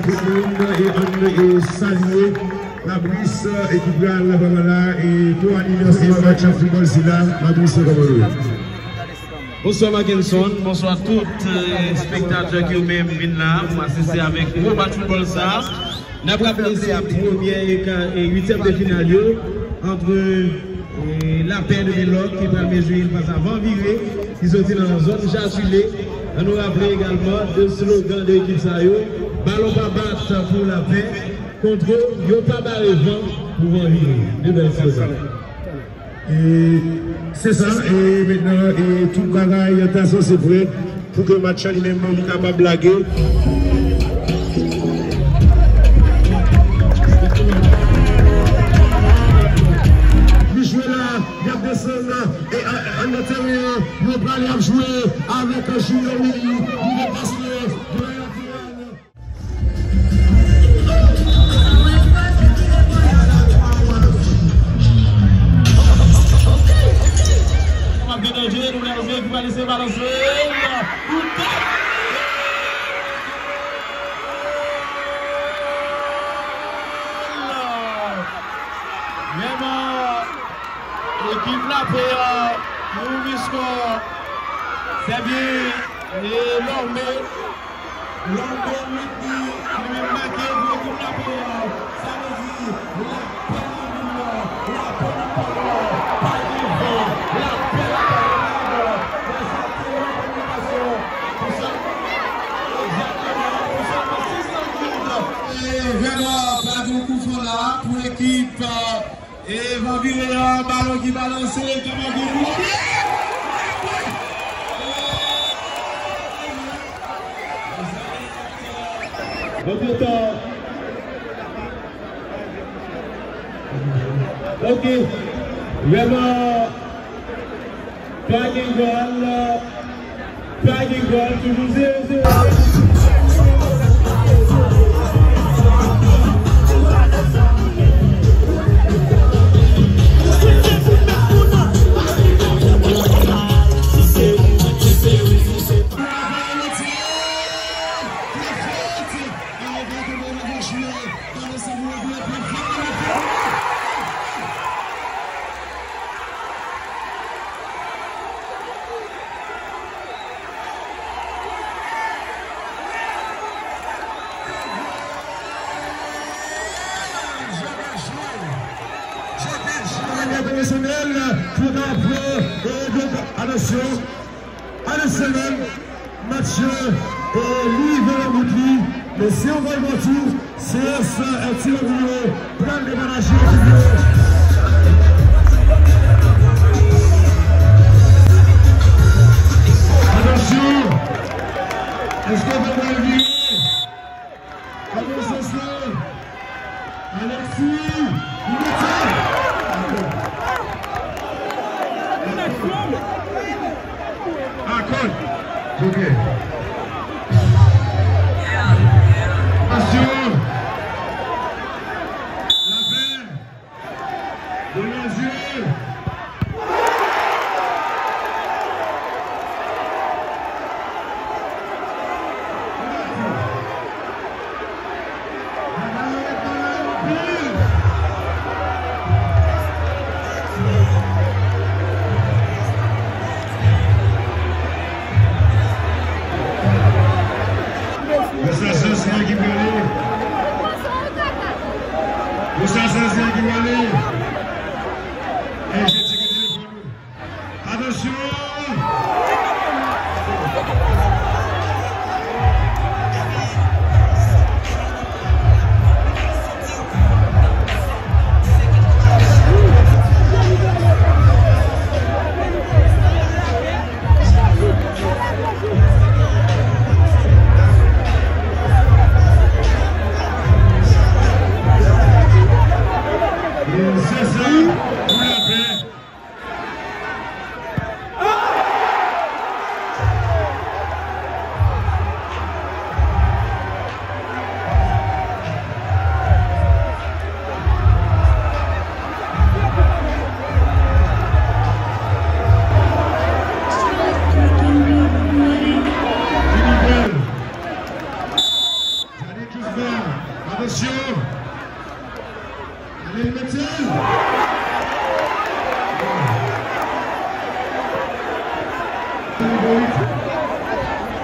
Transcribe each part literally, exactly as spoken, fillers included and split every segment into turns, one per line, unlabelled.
tout le monde et on saluer la brise équipe là et pour animer le match de football c'est là la brise comme
bonsoir Mackinson, bonsoir tous les spectateurs qui ont même viennent là pour assister avec nous au match de football ça. Nous avons apprécié la première et huitième de finale entre la paix de Méloc qui va mesurer face à Vanviré qui sont dans la zone Jassulé. Nous rappelons également deux slogans de l'équipe Sayo. Ballon pas battre pour la paix, contre yo pas barré vent pour Vanviré. Deux belles slogans.
Et c'est ça, et maintenant, et tout le travail est c'est prêt pour que le match lui-même soit capable de blaguer. Il joue là, il descend là, et en intérieur, il va aller jouer avec Junior Willy, il est passé de la
nous allons jouer qui va laisser balancer. Vraiment, l'équipe là fait un score. C'est bien. Et l'homme, l'homme, qui est marqué pour l'équipe là fait ça veut dire la vraiment, pas de coup fort là pour l'équipe. Et va virer un ballon qui balance. Ok, vraiment, pas de goal, pas de goal, toujours zéro zéro.
Pour attention, attention, match livre la boucle, mais si on va le retour, c'est un tir de l'eau, plein de managers. Attention, est-ce qu'on va le virer? Attention, Alexis, il est ok. Attention. La paix. De nos yeux.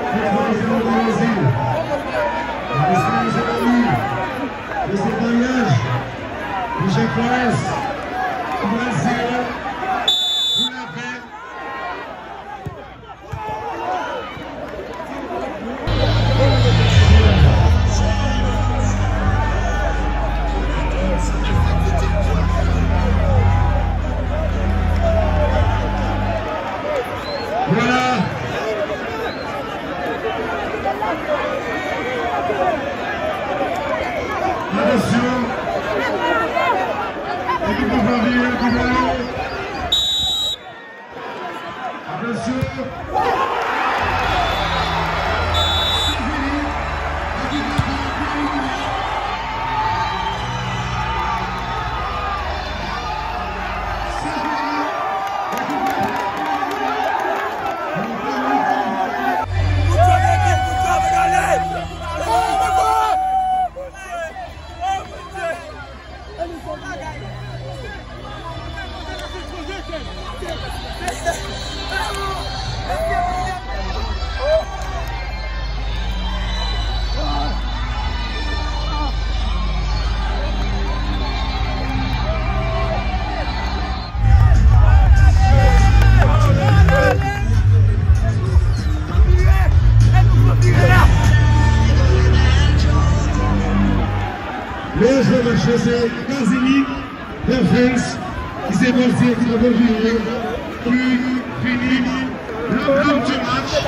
C'est Kazini de France qui s'est porté qui a continué, qui finit l'homme du match.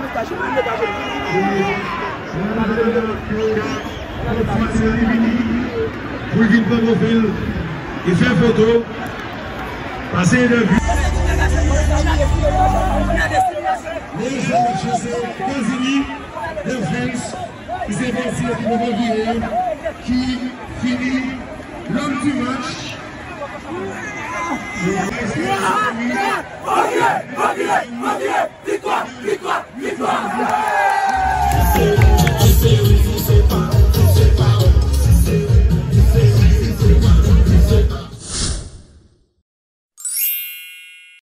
Pour qu'il prenne au fil, il fait photo, passer de vue. C'est Kazini de France qui s'est porté qui a continué, qui finit l'homme du match.
Yeah! Yeah!